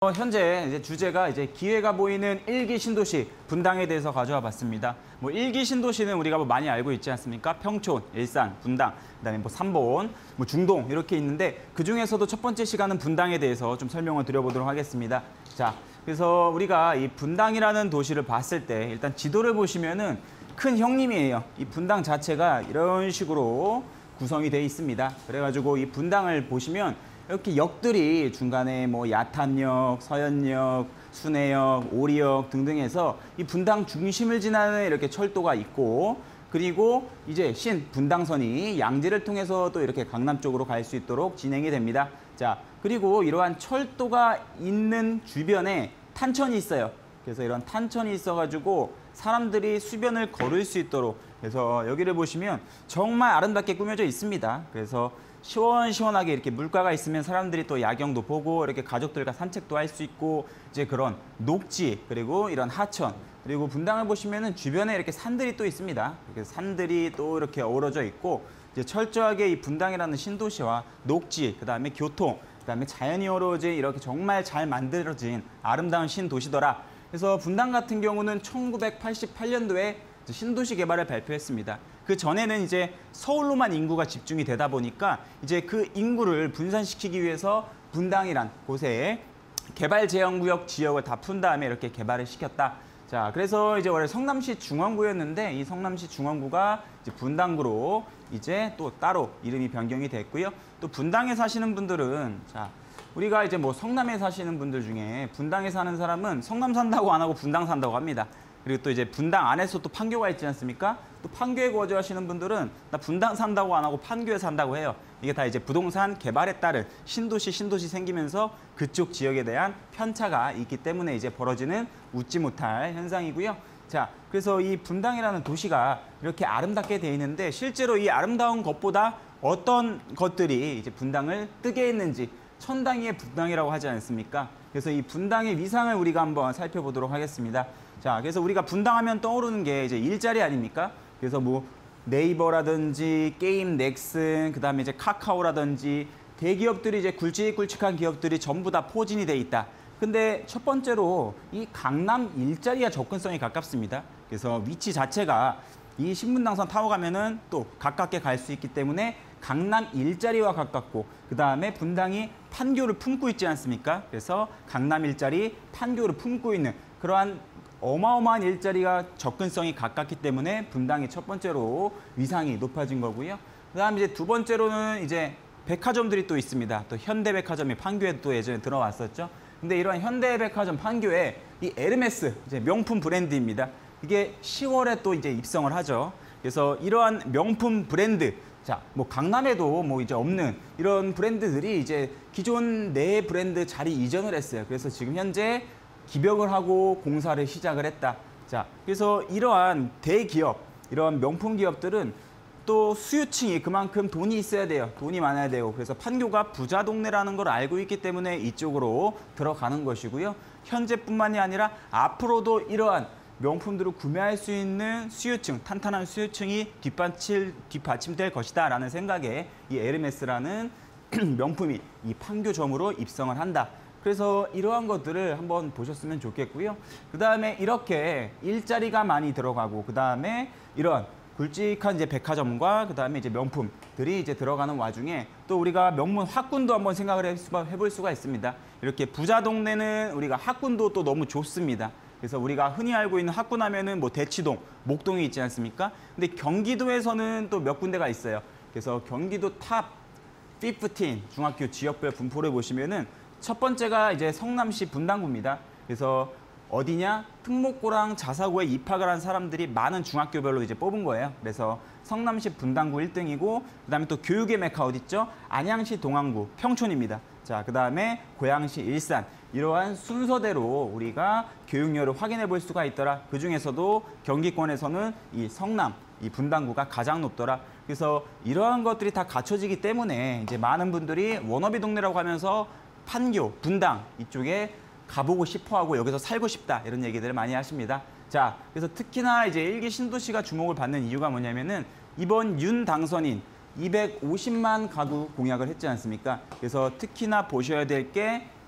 현재 이제 주제가 이제 기회가 보이는 1기 신도시 분당에 대해서 가져와 봤습니다. 1기 신도시는 우리가 많이 알고 있지 않습니까? 평촌, 일산, 분당, 그다음에 삼본, 중동 이렇게 있는데 그 중에서도 첫 번째 시간은 분당에 대해서 좀 설명을 드려보도록 하겠습니다. 자, 그래서 우리가 이 분당이라는 도시를 봤을 때 일단 지도를 보시면은 큰 형님이에요. 이 분당 자체가 이런 식으로 구성이 돼 있습니다. 그래가지고 이 분당을 보시면 이렇게 역들이 중간에 야탄역, 서현역, 순회역, 오리역 등등 해서 이 분당 중심을 지나는 이렇게 철도가 있고, 그리고 이제 분당선이 양지를 통해서 또 이렇게 강남 쪽으로 갈 수 있도록 진행이 됩니다. 자, 그리고 이러한 철도가 있는 주변에 탄천이 있어요. 그래서 이런 탄천이 있어가지고 사람들이 수변을 걸을 수 있도록, 그래서 여기를 보시면 정말 아름답게 꾸며져 있습니다. 그래서 시원시원하게 이렇게 물가가 있으면 사람들이 또 야경도 보고 이렇게 가족들과 산책도 할 수 있고, 이제 그런 녹지, 그리고 이런 하천, 그리고 분당을 보시면은 주변에 이렇게 산들이 또 있습니다. 이렇게 산들이 또 이렇게 어우러져 있고, 이제 철저하게 이 분당이라는 신도시와 녹지, 그다음에 교통, 그다음에 자연이 어우러진 이렇게 정말 잘 만들어진 아름다운 신도시더라. 그래서 분당 같은 경우는 1988년도에 신도시 개발을 발표했습니다. 그 전에는 이제 서울로만 인구가 집중이 되다 보니까 이제 그 인구를 분산시키기 위해서 분당이란 곳에 개발제한구역 지역을 다 푼 다음에 이렇게 개발을 시켰다. 자, 그래서 이제 원래 성남시 중앙구였는데 이 성남시 중앙구가 이제 분당구로 이제 또 따로 이름이 변경이 됐고요. 또 분당에 사시는 분들은, 자, 우리가 이제 성남에 사시는 분들 중에 분당에 사는 사람은 성남 산다고 안 하고 분당 산다고 합니다. 그리고 또 이제 분당 안에서 또 판교가 있지 않습니까? 또 판교에 거주하시는 분들은 나 분당 산다고 안 하고 판교에 산다고 해요. 이게 다 이제 부동산 개발에 따른 신도시 생기면서 그쪽 지역에 대한 편차가 있기 때문에 이제 벌어지는 웃지 못할 현상이고요. 자, 그래서 이 분당이라는 도시가 이렇게 아름답게 돼 있는데 실제로 이 아름다운 것보다 어떤 것들이 이제 분당을 뜨게 했는지, 천당위의 분당이라고 하지 않습니까? 그래서 이 분당의 위상을 우리가 한번 살펴보도록 하겠습니다. 자, 그래서 우리가 분당하면 떠오르는 게 이제 일자리 아닙니까? 그래서 네이버라든지 게임 넥슨, 그다음에 이제 카카오라든지 대기업들이 이제 굵직굵직한 기업들이 전부 다 포진이 돼 있다. 근데 첫 번째로 이 강남 일자리와 접근성이 가깝습니다. 그래서 위치 자체가 이 신분당선 타고 가면은 또 가깝게 갈 수 있기 때문에 강남 일자리와 가깝고, 그 다음에 분당이 판교를 품고 있지 않습니까? 그래서 강남 일자리, 판교를 품고 있는 그러한 어마어마한 일자리가 접근성이 가깝기 때문에 분당이 첫 번째로 위상이 높아진 거고요. 그 다음 이제 두 번째로는 이제 백화점들이 또 있습니다. 또 현대백화점이 판교에 또 예전에 들어왔었죠. 근데 이런 현대백화점 판교에 이 에르메스, 이제 명품 브랜드입니다. 이게 10월에 또 이제 입성을 하죠. 그래서 이러한 명품 브랜드, 자, 강남에도 이제 없는 이런 브랜드들이 이제 기존 내 브랜드 자리 이전을 했어요. 그래서 지금 현재 기벽을 하고 공사를 시작을 했다. 자, 그래서 이러한 대기업, 이러한 명품 기업들은 또 수요층이 그만큼 돈이 있어야 돼요. 돈이 많아야 되고, 그래서 판교가 부자 동네라는 걸 알고 있기 때문에 이쪽으로 들어가는 것이고요. 현재뿐만이 아니라 앞으로도 이러한 명품들을 구매할 수 있는 수요층, 탄탄한 수요층이 뒷받침될 것이다 라는 생각에 이 에르메스라는 명품이 이 판교점으로 입성을 한다. 그래서 이러한 것들을 한번 보셨으면 좋겠고요. 그 다음에 이렇게 일자리가 많이 들어가고, 그 다음에 이런 굵직한 이제 백화점과 그 다음에 이제 명품들이 이제 들어가는 와중에 또 우리가 명문 학군도 한번 생각을 해볼 수가 있습니다. 이렇게 부자 동네는 우리가 학군도 또 너무 좋습니다. 그래서 우리가 흔히 알고 있는 학군 하면은 대치동, 목동이 있지 않습니까? 근데 경기도에서는 또 몇 군데가 있어요. 그래서 경기도 탑 15 중학교 지역별 분포를 보시면은 첫 번째가 이제 성남시 분당구입니다. 그래서 어디냐? 특목고랑 자사고에 입학을 한 사람들이 많은 중학교별로 이제 뽑은 거예요. 그래서 성남시 분당구 1등이고, 그다음에 또 교육의 메카 어디 있죠? 안양시 동안구 평촌입니다. 자, 그다음에 고양시 일산. 이러한 순서대로 우리가 교육열을 확인해 볼 수가 있더라. 그중에서도 경기권에서는 이 성남, 이 분당구가 가장 높더라. 그래서 이러한 것들이 다 갖춰지기 때문에 이제 많은 분들이 워너비 동네라고 하면서 판교, 분당 이쪽에 가보고 싶어하고 여기서 살고 싶다 이런 얘기들을 많이 하십니다. 자, 그래서 특히나 이제 1기 신도시가 주목을 받는 이유가 뭐냐면은 이번 윤 당선인 250만 가구 공약을 했지 않습니까? 그래서 특히나 보셔야 될 게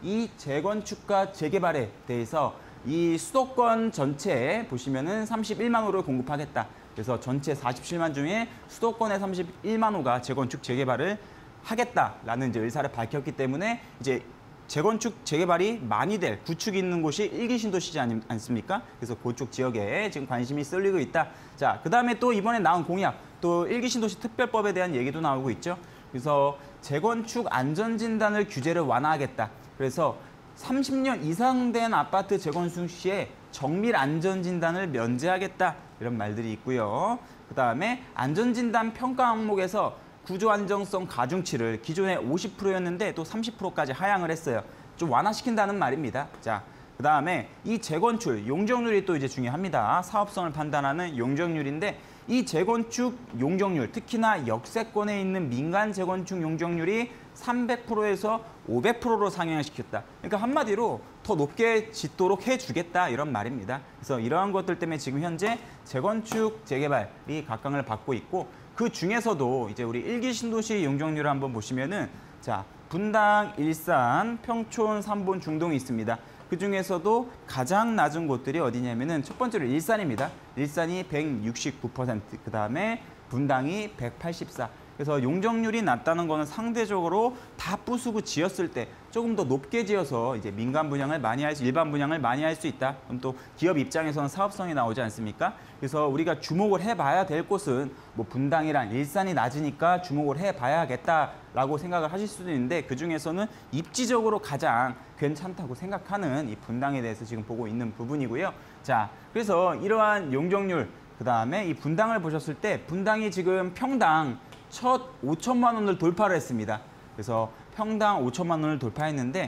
이 재건축과 재개발에 대해서 이 수도권 전체에 보시면은 31만 호를 공급하겠다. 그래서 전체 47만 중에 수도권의 31만 호가 재건축 재개발을 하겠다라는 이제 의사를 밝혔기 때문에 이제 재건축 재개발이 많이 될 구축이 있는 곳이 1기 신도시지 않습니까? 그래서 그쪽 지역에 지금 관심이 쏠리고 있다. 자, 그다음에 또 이번에 나온 공약, 또 1기 신도시 특별법에 대한 얘기도 나오고 있죠. 그래서 재건축 안전진단을 규제를 완화하겠다. 그래서 30년 이상 된 아파트 재건축 시에 정밀 안전진단을 면제하겠다. 이런 말들이 있고요. 그다음에 안전진단 평가 항목에서 구조 안정성 가중치를 기존에 50%였는데 또 30%까지 하향을 했어요. 좀 완화시킨다는 말입니다. 자, 그다음에 이 재건축 용적률이 또 이제 중요합니다. 사업성을 판단하는 용적률인데 이 재건축 용적률, 특히나 역세권에 있는 민간 재건축 용적률이 300%에서 500%로 상향을 시켰다. 그러니까 한마디로 더 높게 짓도록 해주겠다 이런 말입니다. 그래서 이러한 것들 때문에 지금 현재 재건축, 재개발이 각광을 받고 있고 그 중에서도 이제 우리 1기 신도시 용적률을 한번 보시면은 자, 분당, 일산, 평촌, 삼본, 중동이 있습니다. 그 중에서도 가장 낮은 곳들이 어디냐면은 첫 번째로 일산입니다. 일산이 169%, 그 다음에 분당이 184%. 그래서 용적률이 낮다는 거는 상대적으로 다 부수고 지었을 때 조금 더 높게 지어서 이제 민간 분양을 많이 할 수, 일반 분양을 많이 할 수 있다. 그럼 또 기업 입장에서는 사업성이 나오지 않습니까? 그래서 우리가 주목을 해봐야 될 곳은 뭐 분당이랑 일산이 낮으니까 주목을 해봐야겠다라고 생각을 하실 수도 있는데 그 중에서는 입지적으로 가장 괜찮다고 생각하는 이 분당에 대해서 지금 보고 있는 부분이고요. 자, 그래서 이러한 용적률, 그 다음에 이 분당을 보셨을 때 분당이 지금 평당 첫 5천만 원을 돌파를 했습니다. 그래서 평당 5천만 원을 돌파했는데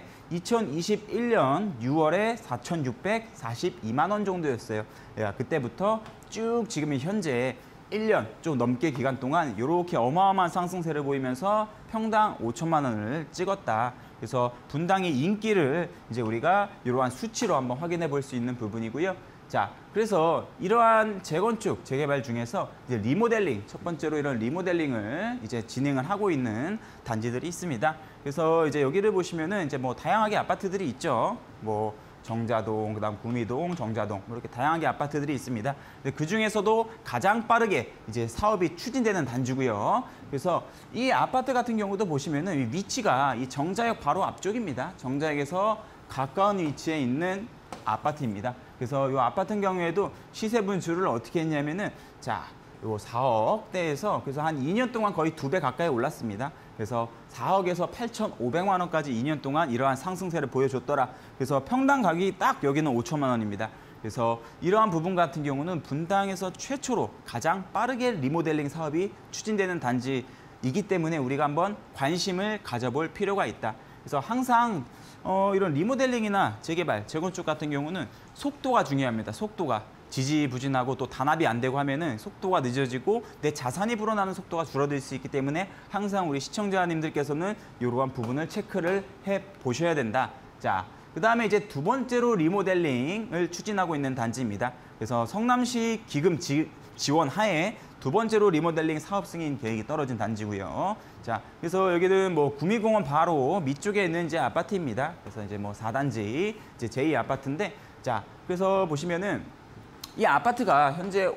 2021년 6월에 4,642만 원 정도였어요. 그때부터 쭉 지금 현재 1년 좀 넘게 기간 동안 이렇게 어마어마한 상승세를 보이면서 평당 5천만 원을 찍었다. 그래서 분당의 인기를 이제 우리가 이러한 수치로 한번 확인해 볼 수 있는 부분이고요. 자, 그래서 이러한 재건축, 재개발 중에서 이제 리모델링, 첫 번째로 이런 리모델링을 이제 진행을 하고 있는 단지들이 있습니다. 그래서 이제 여기를 보시면은 이제 뭐 다양하게 아파트들이 있죠. 뭐 정자동, 그다음 구미동, 정자동 이렇게 다양하게 아파트들이 있습니다. 그 중에서도 가장 빠르게 이제 사업이 추진되는 단지고요. 그래서 이 아파트 같은 경우도 보시면은 위치가 이 정자역 바로 앞쪽입니다. 정자역에서 가까운 위치에 있는 아파트입니다. 그래서 이 아파트 같은 경우에도 시세 분수를 어떻게 했냐면은 자, 요 4억대에서 그래서 한 2년 동안 거의 2배 가까이 올랐습니다. 그래서 4억에서 8,500만 원까지 2년 동안 이러한 상승세를 보여줬더라. 그래서 평당 가격이 딱 여기는 5천만 원입니다. 그래서 이러한 부분 같은 경우는 분당에서 최초로 가장 빠르게 리모델링 사업이 추진되는 단지이기 때문에 우리가 한번 관심을 가져볼 필요가 있다. 그래서 항상 이런 리모델링이나 재개발, 재건축 같은 경우는 속도가 중요합니다. 속도가. 지지부진하고 또 단합이 안 되고 하면은 속도가 늦어지고 내 자산이 불어나는 속도가 줄어들 수 있기 때문에 항상 우리 시청자님들께서는 이러한 부분을 체크를 해 보셔야 된다. 자, 그다음에 이제 두 번째로 리모델링을 추진하고 있는 단지입니다. 그래서 성남시 기금 지원 하에 두 번째로 리모델링 사업 승인 계획이 떨어진 단지고요. 자, 그래서 여기는 뭐 구미공원 바로 밑쪽에 있는 이제 아파트입니다. 그래서 이제 뭐 4단지 이제 제2 아파트인데, 자, 그래서 보시면은 이 아파트가 현재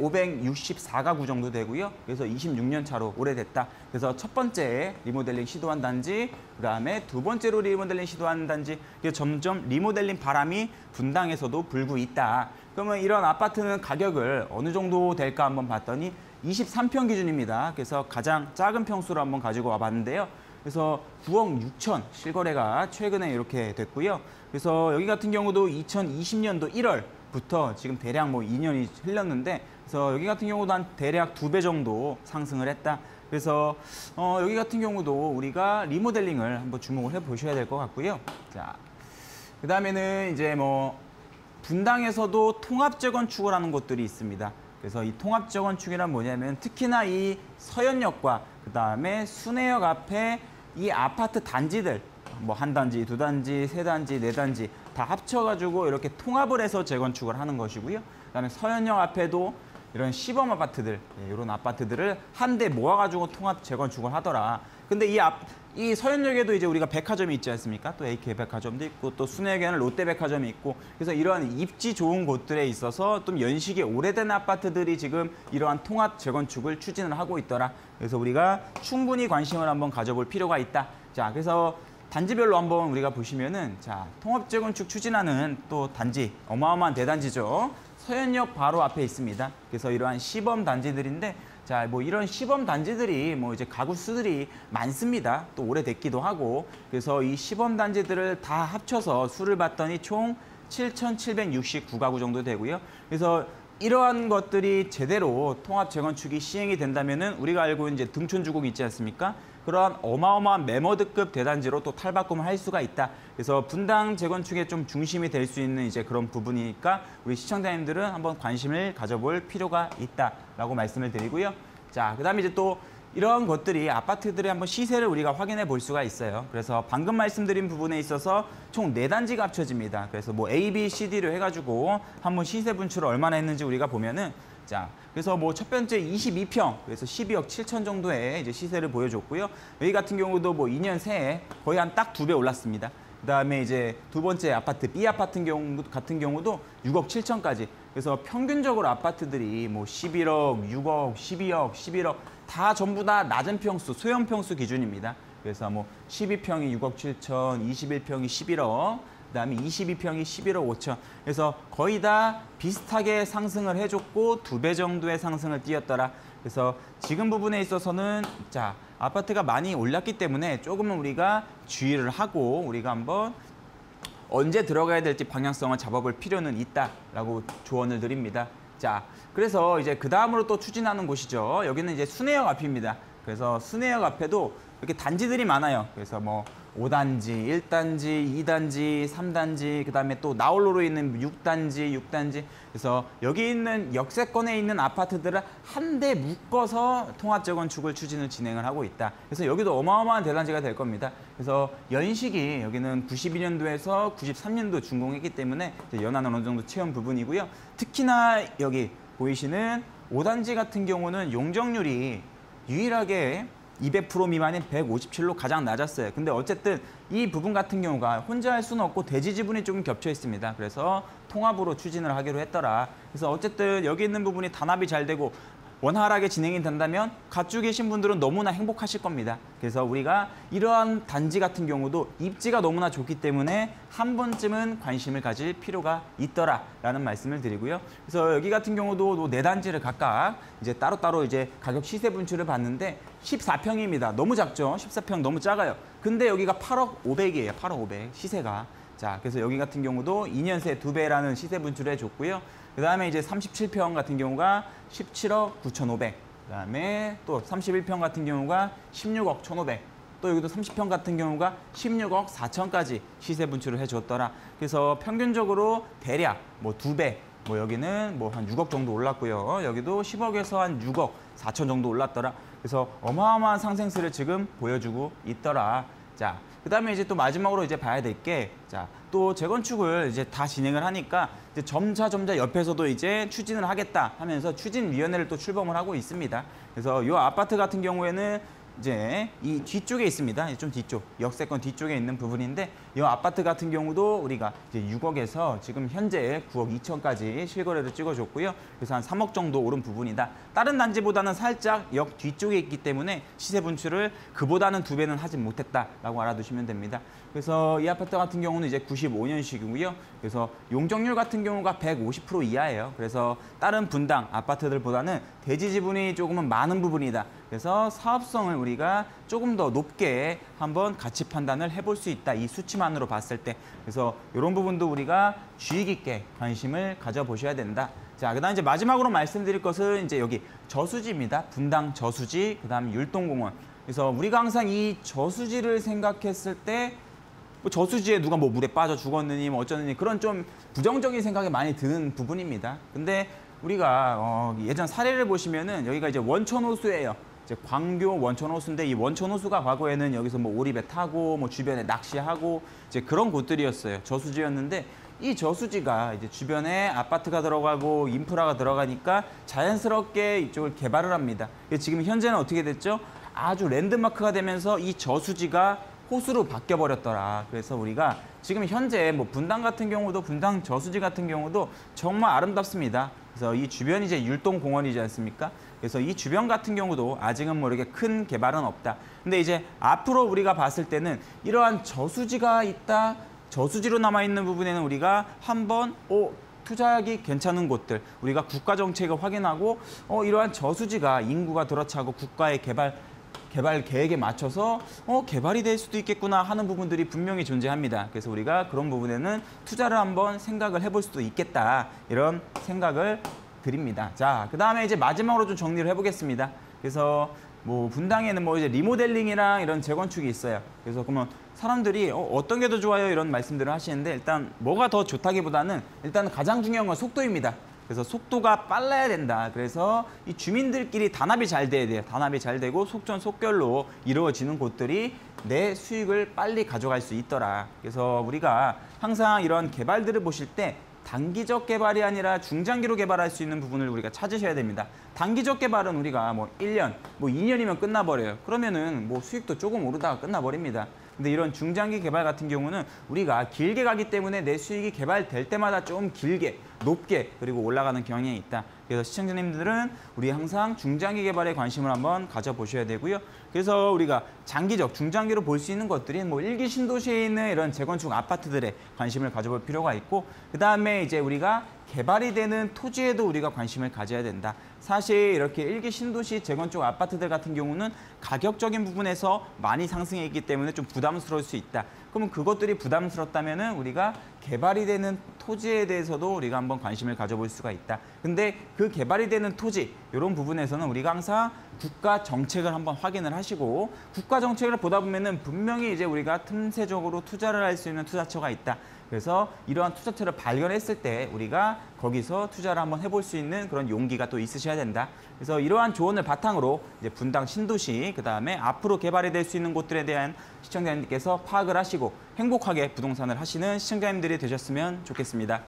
564가구 정도 되고요. 그래서 26년 차로 오래됐다. 그래서 첫 번째 리모델링 시도한 단지, 그다음에 두 번째로 리모델링 시도한 단지, 점점 리모델링 바람이 분당에서도 불고 있다. 그러면 이런 아파트는 가격을 어느 정도 될까 한번 봤더니 23평 기준입니다. 그래서 가장 작은 평수로 한번 가지고 와봤는데요. 그래서 9억 6천 실거래가 최근에 이렇게 됐고요. 그래서 여기 같은 경우도 2020년도 1월부터 지금 대략 뭐 2년이 흘렀는데, 그래서 여기 같은 경우도 한 대략 2배 정도 상승을 했다. 그래서 여기 같은 경우도 우리가 리모델링을 한번 주목을 해 보셔야 될 것 같고요. 자, 그 다음에는 이제 뭐 분당에서도 통합 재건축을 하는 곳들이 있습니다. 그래서 이 통합 재건축이란 뭐냐면 특히나 이 서현역과 그 다음에 순회역 앞에 이 아파트 단지들 뭐 한 단지, 두 단지, 세 단지, 네 단지 다 합쳐가지고 이렇게 통합을 해서 재건축을 하는 것이고요. 그다음에 서현역 앞에도 이런 시범 아파트들, 이런 아파트들을 한데 모아가지고 통합 재건축을 하더라. 근데 이 서현역에도 이제 우리가 백화점이 있지 않습니까? 또 AK 백화점도 있고 또 순회역에는 롯데백화점이 있고 그래서 이러한 입지 좋은 곳들에 있어서 좀 연식이 오래된 아파트들이 지금 이러한 통합 재건축을 추진을 하고 있더라. 그래서 우리가 충분히 관심을 한번 가져볼 필요가 있다. 자, 그래서 단지별로 한번 우리가 보시면은 자, 통합 재건축 추진하는 또 단지 어마어마한 대단지죠. 서현역 바로 앞에 있습니다. 그래서 이러한 시범 단지들인데 자, 뭐 이런 시범 단지들이 뭐 이제 가구 수들이 많습니다. 또 오래됐기도 하고. 그래서 이 시범 단지들을 다 합쳐서 수를 봤더니 총 7,769가구 정도 되고요. 그래서 이러한 것들이 제대로 통합 재건축이 시행이 된다면은 우리가 알고 있는 이제 등촌주공 있지 않습니까? 그러한 어마어마한 매머드급 대단지로 또 탈바꿈을 할 수가 있다. 그래서 분당 재건축의 좀 중심이 될 수 있는 이제 그런 부분이니까 우리 시청자님들은 한번 관심을 가져볼 필요가 있다라고 말씀을 드리고요. 자, 그다음에 이제 또 이런 것들이 아파트들의 한번 시세를 우리가 확인해 볼 수가 있어요. 그래서 방금 말씀드린 부분에 있어서 총 4단지가 합쳐집니다. 그래서 뭐 A, B, C, D로 해가지고 한번 시세 분출을 얼마나 했는지 우리가 보면은 자, 그래서 뭐 첫 번째 22평, 그래서 12억 7천 정도의 이제 시세를 보여줬고요. 여기 같은 경우도 뭐 2년 새에 거의 한 딱 2배 올랐습니다. 그다음에 이제 두 번째 아파트 B 아파트 같은 경우도 6억 7천까지. 그래서 평균적으로 아파트들이 뭐 11억, 6억, 12억, 11억 다 전부 다 낮은 평수, 소형 평수 기준입니다. 그래서 뭐 12평이 6억 7천, 21평이 11억, 그다음에 22평이 11억 5천. 그래서 거의 다 비슷하게 상승을 해줬고 2배 정도의 상승을 띄었더라. 그래서 지금 부분에 있어서는 자, 아파트가 많이 올랐기 때문에 조금은 우리가 주의를 하고 우리가 한번 언제 들어가야 될지 방향성을 잡아볼 필요는 있다라고 조언을 드립니다. 자, 그래서 이제 그 다음으로 또 추진하는 곳이죠. 여기는 이제 순회역 앞입니다. 그래서 순회역 앞에도 이렇게 단지들이 많아요. 그래서 뭐 5단지, 1단지, 2단지, 3단지, 그다음에 또 나홀로로 있는 6단지. 그래서 여기 있는 역세권에 있는 아파트들을 한데 묶어서 통합 재건축을 추진을 진행을 하고 있다. 그래서 여기도 어마어마한 대단지가 될 겁니다. 그래서 연식이 여기는 92년도에서 93년도 준공했기 때문에 연한은 어느 정도 채운 부분이고요. 특히나 여기 보이시는 5단지 같은 경우는 용적률이 유일하게 200% 미만인 157로 가장 낮았어요. 근데 어쨌든 이 부분 같은 경우가 혼자 할 수는 없고 대지 지분이 조금 겹쳐 있습니다. 그래서 통합으로 추진을 하기로 했더라. 그래서 어쨌든 여기 있는 부분이 단합이 잘 되고 원활하게 진행이 된다면 가지고 계신 분들은 너무나 행복하실 겁니다. 그래서 우리가 이러한 단지 같은 경우도 입지가 너무나 좋기 때문에 한 번쯤은 관심을 가질 필요가 있더라라는 말씀을 드리고요. 그래서 여기 같은 경우도 4단지를 각각 이제 따로따로 이제 가격 시세 분출을 봤는데 14평입니다. 너무 작죠? 14평 너무 작아요. 근데 여기가 8억 5백이에요. 8억 5백 시세가. 자, 그래서 여기 같은 경우도 2년 새 2배라는 시세 분출을 해줬고요. 그 다음에 이제 37평 같은 경우가 17억 9,500. 그 다음에 또 31평 같은 경우가 16억 1,500. 또 여기도 30평 같은 경우가 16억 4천까지 시세 분출을 해줬더라. 그래서 평균적으로 대략 뭐 2배, 뭐 여기는 뭐 한 6억 정도 올랐고요. 여기도 10억에서 한 6억 4천 정도 올랐더라. 그래서 어마어마한 상승세를 지금 보여주고 있더라. 자, 그다음에 이제 또 마지막으로 이제 봐야 될 게 자, 또 재건축을 이제 다 진행을 하니까 이제 점차 옆에서도 이제 추진을 하겠다 하면서 추진위원회를 또 출범을 하고 있습니다. 그래서 이 아파트 같은 경우에는 이제 이 뒤쪽에 있습니다. 좀 뒤쪽, 역세권 뒤쪽에 있는 부분인데 이 아파트 같은 경우도 우리가 이제 6억에서 지금 현재 9억 2천까지 실거래를 찍어줬고요. 그래서 한 3억 정도 오른 부분이다. 다른 단지보다는 살짝 역 뒤쪽에 있기 때문에 시세 분출을 그보다는 2배는 하진 못했다라고 알아두시면 됩니다. 그래서 이 아파트 같은 경우는 이제 95년식이고요. 그래서 용적률 같은 경우가 150% 이하예요. 그래서 다른 분당 아파트들보다는 대지 지분이 조금은 많은 부분이다. 그래서 사업성을 우리가 조금 더 높게 한번 가치 판단을 해볼 수 있다. 이 수치만으로 봤을 때. 그래서 이런 부분도 우리가 주의 깊게 관심을 가져보셔야 된다. 자, 그다음 이제 마지막으로 말씀드릴 것은 이제 여기 저수지입니다. 분당 저수지, 그다음 율동공원. 그래서 우리가 항상 이 저수지를 생각했을 때 뭐 저수지에 누가 뭐 물에 빠져 죽었느니 뭐 어쩌느니 그런 좀 부정적인 생각이 많이 드는 부분입니다. 근데 우리가 예전 사례를 보시면은 여기가 이제 원천호수예요. 이제 광교 원천호수인데 이 원천호수가 과거에는 여기서 뭐 오리배 타고 뭐 주변에 낚시하고 이제 그런 곳들이었어요. 저수지였는데 이 저수지가 이제 주변에 아파트가 들어가고 인프라가 들어가니까 자연스럽게 이쪽을 개발을 합니다. 지금 현재는 어떻게 됐죠? 아주 랜드마크가 되면서 이 저수지가 호수로 바뀌어 버렸더라. 그래서 우리가 지금 현재 뭐 분당 같은 경우도 분당 저수지 같은 경우도 정말 아름답습니다. 그래서 이 주변이 이제 율동공원이지 않습니까? 그래서 이 주변 같은 경우도 아직은 뭐 이렇게 큰 개발은 없다. 근데 이제 앞으로 우리가 봤을 때는 이러한 저수지가 있다. 저수지로 남아있는 부분에는 우리가 한번 투자하기 괜찮은 곳들, 우리가 국가 정책을 확인하고 이러한 저수지가 인구가 들어차고 국가의 개발 계획에 맞춰서 개발이 될 수도 있겠구나 하는 부분들이 분명히 존재합니다. 그래서 우리가 그런 부분에는 투자를 한번 생각을 해볼 수도 있겠다. 이런 생각을 드립니다. 자, 그다음에 이제 마지막으로 좀 정리를 해보겠습니다. 그래서 뭐 분당에는 뭐 이제 리모델링이랑 이런 재건축이 있어요. 그래서 그러면 사람들이 어떤 게 더 좋아요? 이런 말씀들을 하시는데 일단 뭐가 더 좋다기보다는 일단 가장 중요한 건 속도입니다. 그래서 속도가 빨라야 된다. 그래서 이 주민들끼리 단합이 잘 돼야 돼요. 단합이 잘 되고 속전속결로 이루어지는 곳들이 내 수익을 빨리 가져갈 수 있더라. 그래서 우리가 항상 이런 개발들을 보실 때 단기적 개발이 아니라 중장기로 개발할 수 있는 부분을 우리가 찾으셔야 됩니다. 단기적 개발은 우리가 뭐 1년, 뭐 2년이면 끝나버려요. 그러면은 뭐 수익도 조금 오르다가 끝나버립니다. 근데 이런 중장기 개발 같은 경우는 우리가 길게 가기 때문에 내 수익이 개발될 때마다 좀 길게, 높게 그리고 올라가는 경향이 있다. 그래서 시청자님들은 우리 항상 중장기 개발에 관심을 한번 가져보셔야 되고요. 그래서 우리가 장기적, 중장기로 볼 수 있는 것들이 뭐 일기 신도시에 있는 이런 재건축 아파트들에 관심을 가져볼 필요가 있고, 그다음에 이제 우리가 개발이 되는 토지에도 우리가 관심을 가져야 된다. 사실 이렇게 일기 신도시 재건축 아파트들 같은 경우는 가격적인 부분에서 많이 상승해 있기 때문에 좀 부담스러울 수 있다. 그러면 그것들이 부담스럽다면은 우리가 개발이 되는 토지에 대해서도 우리가 한번 관심을 가져볼 수가 있다. 근데 그 개발이 되는 토지, 이런 부분에서는 우리가 항상 국가 정책을 한번 확인을 하시고, 국가 정책을 보다 보면은 분명히 이제 우리가 틈새적으로 투자를 할 수 있는 투자처가 있다. 그래서 이러한 투자처를 발견했을 때 우리가 거기서 투자를 한번 해볼 수 있는 그런 용기가 또 있으셔야 된다. 그래서 이러한 조언을 바탕으로 이제 분당 신도시, 그다음에 앞으로 개발이 될 수 있는 곳들에 대한 시청자님께서 파악을 하시고 행복하게 부동산을 하시는 시청자님들이 되셨으면 좋겠습니다.